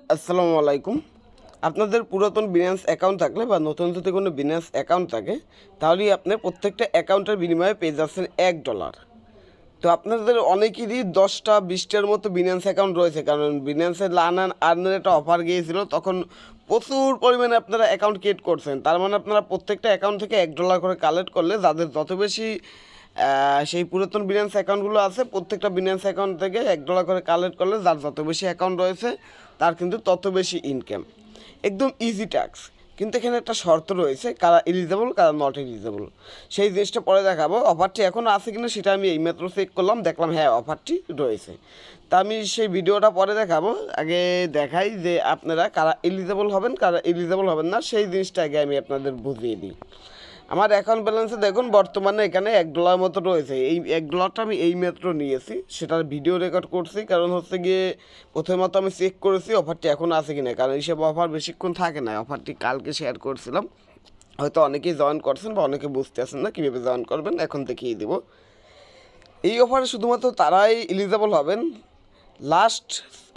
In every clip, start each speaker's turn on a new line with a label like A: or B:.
A: আসসালামু আলাইকুম। আপনাদের পুরাতন বিনান্স অ্যাকাউন্ট থাকলে বা নতুন যদি কোনো বিনান্স অ্যাকাউন্ট থাকে তাহলেই আপনি প্রত্যেকটা অ্যাকাউন্টের বিনিময়ে পেয়ে যাচ্ছেন $1। তো আপনাদের অনেকেরই 10টা 20টার মতো বিনান্স অ্যাকাউন্ট রয়েছে, কারণ বিনান্সের আর্নের একটা অফার গিয়েছিল, তখন প্রচুর পরিমাণে আপনারা অ্যাকাউন্ট ক্রিয়েট করছেন। তার মানে আপনারা প্রত্যেকটা অ্যাকাউন্ট থেকে $1 করে কালেক্ট করলে যাদের যত বেশি সেই পুরাতন বিনান্স অ্যাকাউন্টগুলো আছে, প্রত্যেকটা বিনান্স অ্যাকাউন্ট থেকে $1 করে কালেক্ট করলে যার যত বেশি অ্যাকাউন্ট রয়েছে তার কিন্তু তত বেশি ইনকাম। একদম ইজি ট্যাক্স, কিন্তু এখানে একটা শর্ত রয়েছে, কারা এলিজেবল কারা নট এলিজেবল সেই জিনিসটা পরে দেখাবো। অফারটি এখনও আছে কিনা সেটা আমি এইমাত্র চেক করলাম, দেখলাম হ্যাঁ অফারটি রয়েছে। তা আমি সেই ভিডিওটা পরে দেখাবো, আগে দেখাই যে আপনারা কারা এলিজেবল হবেন কারা এলিজেবল হবেন না, সেই জিনিসটা আগে আমি আপনাদের বুঝিয়ে দিই। আমার অ্যাকাউন্ট ব্যালেন্সে দেখুন বর্তমানে এখানে $1 মতো রয়েছে। এই $1টা আমি এই মাত্র নিয়েছি, সেটার ভিডিও রেকর্ড করছি, কারণ হচ্ছে গিয়ে প্রথমত আমি চেক করেছি অফারটি এখন আছে কিনা, কারণ এইসব অফার বেশিক্ষণ থাকে না। অফারটি কালকে শেয়ার করছিলাম, হয়তো অনেকেই জয়েন করছেন বা অনেকে বুঝতে আসেন না কীভাবে জয়েন করবেন, এখন দেখিয়ে দেবো। এই অফারে শুধুমাত্র তারাই এলিজেবল হবেন লাস্ট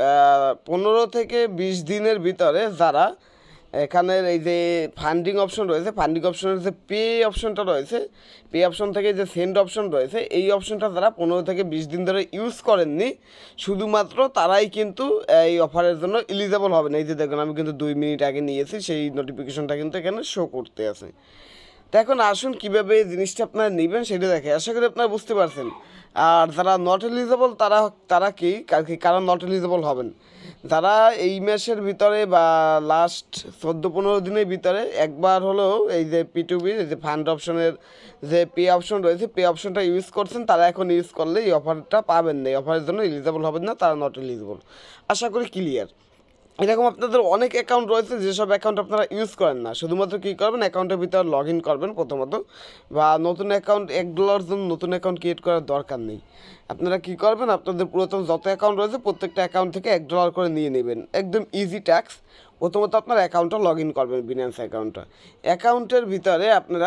A: 15 থেকে 20 দিনের ভিতরে, যারা এখানের এই যে ফান্ডিং অপশন রয়েছে, ফান্ডিং অপশনের যে পে অপশনটা রয়েছে, পে অপশন থেকে যে সেন্ড অপশন রয়েছে, এই অপশনটা যারা 15 থেকে 20 দিন ধরে ইউজ করেননি, শুধুমাত্র তারাই কিন্তু এই অফারের জন্য এলিজেবল হবেন। এই যে দেখুন আমি কিন্তু 2 মিনিট আগে নিয়েছি, সেই নোটিফিকেশনটা কিন্তু এখানে শো করতে আছে। তো এখন আসুন কীভাবে এই জিনিসটা আপনারা নেবেন সেটা দেখে, আশা করি আপনারা বুঝতে পারছেন। আর যারা নট এলিজেবল তারা কারা নট এলিজেবল হবেন, যারা এই মাসের ভিতরে বা লাস্ট 14-15 দিনের ভিতরে একবার হলেও এই যে P2P যে ফান্ড অপশনের যে পে অপশন রয়েছে, পে অপশনটা ইউজ করছেন, তারা এখন ইউজ করলে এই অফারটা পাবেন না, এই অফারের জন্য এলিজেবল হবেন না, তারা নট এলিজেবল। আশা করি ক্লিয়ার। এরকম আপনাদের অনেক অ্যাকাউন্ট রয়েছে যেসব অ্যাকাউন্ট আপনারা ইউজ করেন না, শুধুমাত্র কী করবেন, অ্যাকাউন্টের ভিতরে লগ ইন করবেন প্রথমত, বা নতুন অ্যাকাউন্ট $1 জন্য নতুন অ্যাকাউন্ট ক্রিয়েট করার দরকার নেই। আপনারা কী করবেন, আপনাদের পুরাতন যত অ্যাকাউন্ট রয়েছে প্রত্যেকটা অ্যাকাউন্ট থেকে $1 করে নিয়ে নেবেন, একদম ইজি ট্যাক্স। প্রথমত আপনার অ্যাকাউন্টটা লগ ইন করবেন, বিনান্স অ্যাকাউন্টের ভিতরে আপনারা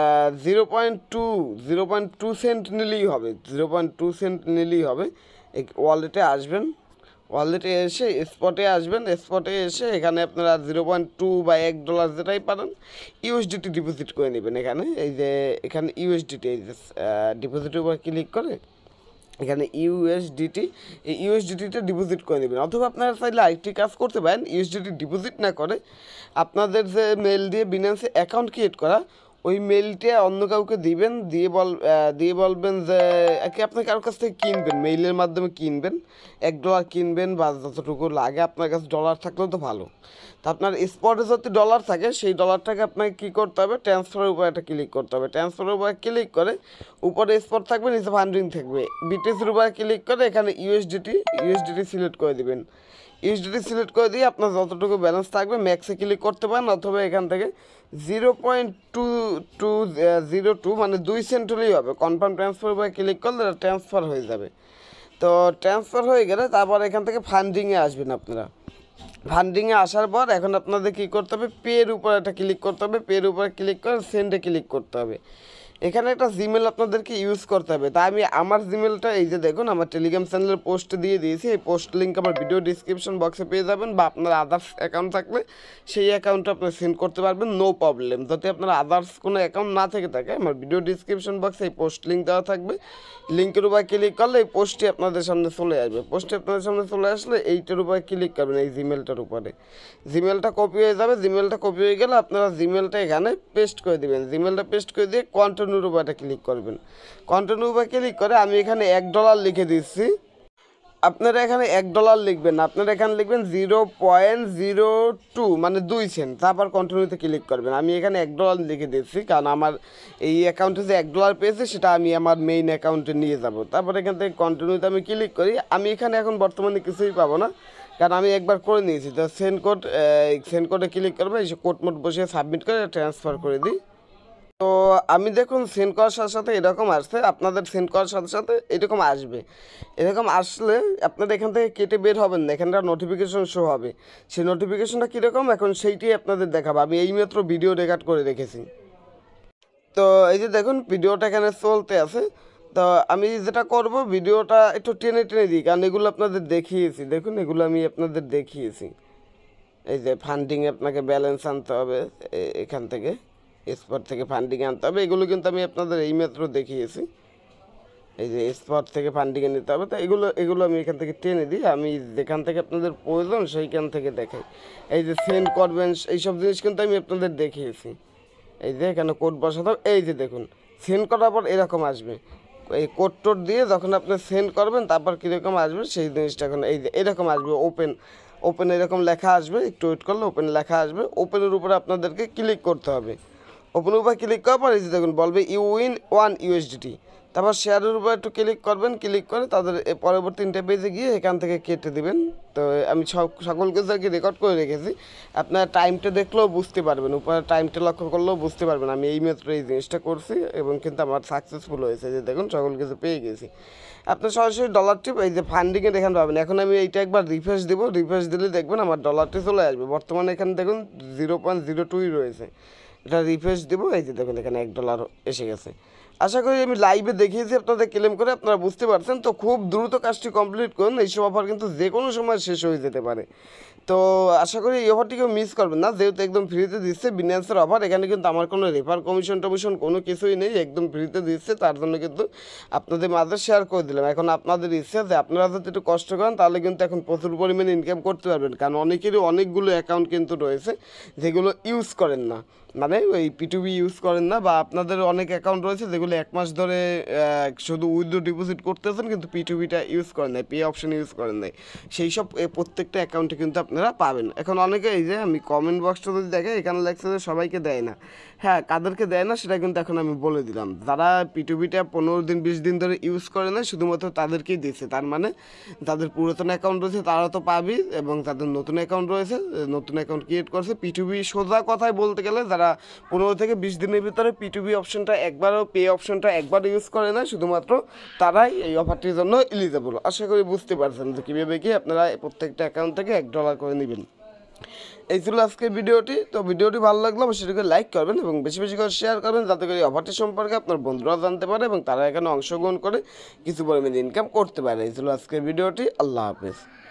A: 0.2 সেন্ট নিলেই হবে, 0.2 সেন্ট নিলেই হবে। ওয়ালেটে আসবেন, ওয়ালেটে এসে স্পটে আসবেন, স্পটে এসে এখানে আপনারা 0.2 বা $1 যেটাই পারেন ইউএসডিটি ডিপোজিট করে নেবেন। এই যে এখানে ইউএসডিটি, এই যে ডিপোজিটের উপর ক্লিক করে এখানে ইউএসডিটি, এই ইউএসডিটিটা ডিপোজিট করে নেবেন। অথবা আপনারা চাইলে আরেকটি কাজ করতে পারেন, ইউএসডিটি ডিপোজিট না করে আপনাদের যে মেল দিয়ে বিনান্সে অ্যাকাউন্ট ক্রিয়েট করা, ওই মেলটা অন্য কাউকে দিবেন, দিয়ে বলবেন যে আপনি কারোর কাছ থেকে কিনবেন, মেইলের মাধ্যমে কিনবেন, $1 কিনবেন বা যতটুকু লাগে, আপনার কাছে ডলার থাকলেও তো ভালো। তো আপনার স্পটে যদি ডলার থাকে, সেই ডলারটাকে আপনাকে কী করতে হবে, ট্রান্সফারের উপরে একটা ক্লিক করতে হবে। ট্রান্সফারের উপরে ক্লিক করে উপরে স্পট থাকবে, নিচে ফান্ডিং থাকবে, বিটিসির উপরে ক্লিক করে এখানে ইউএসডিটি সিলেক্ট করে দিবেন। ইউএসডিটি সিলেক্ট করে দিয়ে আপনার যতটুকু ব্যালেন্স থাকবে ম্যাক্সে ক্লিক করতে পারেন, অথবা এখান থেকে 0.2202 মানে 2 সেন্ট হলেই হবে। কনফার্ম ট্রান্সফার উপরে ক্লিক করলে ট্রান্সফার হয়ে যাবে। তো ট্রান্সফার হয়ে গেলে তারপর এখান থেকে ফান্ডিংয়ে আসবেন। আপনারা ফান্ডিংয়ে আসার পর এখন আপনাদের কী করতে হবে, পের উপরে একটা ক্লিক করতে হবে, পের উপরে ক্লিক করে সেন্ডে ক্লিক করতে হবে। এখানে একটা জিমেল আপনাদেরকে ইউজ করতে হবে। তাই আমি আমার জিমেলটা এই যে দেখুন আমার টেলিগ্রাম চ্যানেলের পোস্ট দিয়ে দিয়েছি, এই পোস্ট লিঙ্ক আমার ভিডিও ডিসক্রিপশন বক্সে পেয়ে যাবেন, বা আপনার আদার্স অ্যাকাউন্ট থাকলে সেই অ্যাকাউন্টটা আপনি সেন্ড করতে পারবেন, নো প্রবলেম। যদি আপনার আদার্স কোনো অ্যাকাউন্ট না থেকে থাকে, আমার ভিডিও ডিসক্রিপশন বক্সে এই পোস্ট লিঙ্ক দেওয়া থাকবে, লিঙ্কের উপরে ক্লিক করলে এই পোস্টটি আপনাদের সামনে চলে আসবে। পোস্টটি আপনাদের সামনে চলে আসলে এইটার উপরে ক্লিক করবেন, এই জিমেলটার উপরে, জিমেলটা কপি হয়ে যাবে। জিমেলটা কপি হয়ে গেলে আপনারা জিমেলটা এখানে পেস্ট করে দেবেন, জিমেলটা পেস্ট করে দিয়ে কন্টিনিউর উপরে ক্লিক করবেন। কন্টিনিউ উপরে ক্লিক করে আমি এখানে $1 লিখে দিচ্ছি, আপনারা এখানে $1 লিখবেন, আপনারা এখানে লিখবেন 0.02 মানে 2 সেন্ট, তারপর কন্টিনিউতে ক্লিক করবেন। আমি এখানে $1 লিখে দিচ্ছি, কারণ আমার এই অ্যাকাউন্টে যে $1 পেয়েছে সেটা আমি আমার মেইন অ্যাকাউন্টে নিয়ে যাব। তারপর এখান থেকে কন্টিনিউতে আমি ক্লিক করি। আমি এখানে এখন বর্তমানে কিছুই পাবো না, কারণ আমি একবার করে নিয়েছি। তো সেন্ড কোডে ক্লিক করবো, এই কোড মোড বসিয়ে সাবমিট করে ট্রান্সফার করে দিই। তো আমি দেখুন সেন্ড করার সাথে সাথে এরকম আসছে, আপনাদের সেন্ড করার সাথে সাথে এরকম আসবে। এরকম আসলে আপনারা এখান থেকে কেটে বের হবেন না, এখানটা নোটিফিকেশন শো হবে। সেই নোটিফিকেশনটা কীরকম এখন সেইটাই আপনাদের দেখাবো। আমি এইমাত্র ভিডিও রেকর্ড করে রেখেছি। তো এই যে দেখুন ভিডিওটা এখানে চলতে আছে। তো আমি যেটা করব, ভিডিওটা একটু টেনে টেনে দিই, কারণ এগুলো আপনাদের দেখিয়েছি। দেখুন এগুলো আমি আপনাদের দেখিয়েছি, এই যে ফান্ডিংয়ে আপনাকে ব্যালেন্স আনতে হবে, এখান থেকে স্পট থেকে ফান্ডিং আনতে হবে। এগুলো কিন্তু আমি আপনাদের এইমাত্র দেখিয়েছি। এই যে স্পট থেকে ফান্ডিংয়ে নিতে হবে, তো এগুলো আমি এখান থেকে টেনে দিই। আমি যেখান থেকে আপনাদের প্রয়োজন সেইখান থেকে দেখাই। এই যে সেন্ড করবেন এইসব জিনিস কিন্তু আমি আপনাদের দেখিয়েছি। এই যে এখানে কোড বসাতে হবে। এই যে দেখুন সেন্ড করার পর এরকম আসবে, এই কোড টোড দিয়ে যখন আপনি সেন্ড করবেন তারপর কীরকম আসবে সেই জিনিসটা এখন এই যে এরকম আসবে। ওপেন এরকম লেখা আসবে, একটু ওয়েট করলে ওপেন লেখা আসবে। ওপেনের উপরে আপনাদেরকে ক্লিক করতে হবে। ওপেনের উপর ক্লিক করার পর এই যে দেখুন বলবে ইউ উইন 1 USDT। তারপর শেয়ারের উপর একটু ক্লিক করবেন, ক্লিক করে তাদের পরবর্তী পেজে গিয়ে এখান থেকে কেটে দেবেন। তো আমি সকল কিছু আর কি রেকর্ড করে রেখেছি, আপনার টাইমটা দেখলেও বুঝতে পারবেন, উপরে টাইমটা লক্ষ্য করলেও বুঝতে পারবেন আমি এইমাত্র এই জিনিসটা করছি এবং কিন্তু আমার সাকসেসফুল হয়েছে। যে দেখুন সকল কিছু পেয়ে গেছি। আপনার সরাসরি ডলার টিপ এই যে ফান্ডিংয়ে এখানে পাবেন। এখন আমি এইটা একবার রিফ্রেশ দিব, রিফ্রেশ দিলে দেখবেন আমার ডলারটি চলে আসবে। বর্তমানে এখানে দেখুন 0.02 রয়েছে। এটা রিফ্রেশ দিব, এই যে দেখুন এখানে $1 এসে গেছে। আশা করি আমি লাইভে দেখিয়েছি আপনাদের ক্লেম করে আপনারা বুঝতে পারছেন। তো খুব দ্রুত কাজটি কমপ্লিট করুন, এইসব অফার কিন্তু যে কোনো সময় শেষ হয়ে যেতে পারে। তো আশা করি এই অফারটিকেও মিস করবেন না, যেহেতু একদম ফ্রিতে দিচ্ছে বিন্যান্সের অফার। এখানে কিন্তু আমার কোনো রেফার কমিশন টমিশন কোনো কিছুই নেই, একদম ফ্রিতে দিচ্ছে। তার জন্য কিন্তু আপনাদের মাঝে শেয়ার করে দিলাম। এখন আপনাদের ইচ্ছা যে আপনারা যদি একটু কষ্ট করেন তাহলে কিন্তু এখন প্রচুর পরিমাণে ইনকাম করতে পারবেন, কারণ অনেকেরই অনেকগুলো অ্যাকাউন্ট কিন্তু রয়েছে যেগুলো ইউজ করেন না, মানে ওই P2B ইউজ করেন না, বা আপনাদের অনেক অ্যাকাউন্ট রয়েছে যেগুলো 1 মাস ধরে শুধু উইথড্র ডিপোজিট করতেছেন কিন্তু P2Bটা ইউজ করেন নাই, পে অপশন ইউজ করেন নাই। সেই সব প্রত্যেকটা অ্যাকাউন্টে কিন্তু আপনারা পাবেন। এখন অনেকে এই যে আমি কমেন্ট বক্সটা যদি দেখে এখানে লেখছে যে সবাইকে দেয় না। হ্যাঁ, কাদেরকে দেয় না সেটা কিন্তু এখন আমি বলে দিলাম। যারা P2Bটা 15 দিন 20 দিন ধরে ইউজ করে না শুধুমাত্র তাদেরকেই দিচ্ছে। তার মানে যাদের পুরাতন অ্যাকাউন্ট রয়েছে তারা তো পাবেই, এবং যাদের নতুন অ্যাকাউন্ট রয়েছে, নতুন অ্যাকাউন্ট ক্রিয়েট করছে P2B, সোজা কথায় বলতে গেলে যারা 15 থেকে 20 দিনের ভিতরে P2B অপশনটা একবারও, পে অপশনটা একবার ইউজ করে না, শুধুমাত্র তারাই এই অফারটির জন্য এলিজেবল। আশা করি বুঝতে পারছেন যে কীভাবে কি আপনারা প্রত্যেকটা অ্যাকাউন্ট থেকে $1 করে নেবেন। এই ছিল আজকের ভিডিওটি। তো ভিডিওটি ভালো লাগলে অবশ্যই লাইক করবেন এবং বেশি বেশি করে শেয়ার করবেন, যাতে করে এই অফারটি সম্পর্কে আপনার বন্ধুরা জানতে পারে এবং তারা এখানে অংশগ্রহণ করে কিছু পরিমাণে ইনকাম করতে পারে। এই ছিল আজকের ভিডিওটি। আল্লাহ হাফেজ।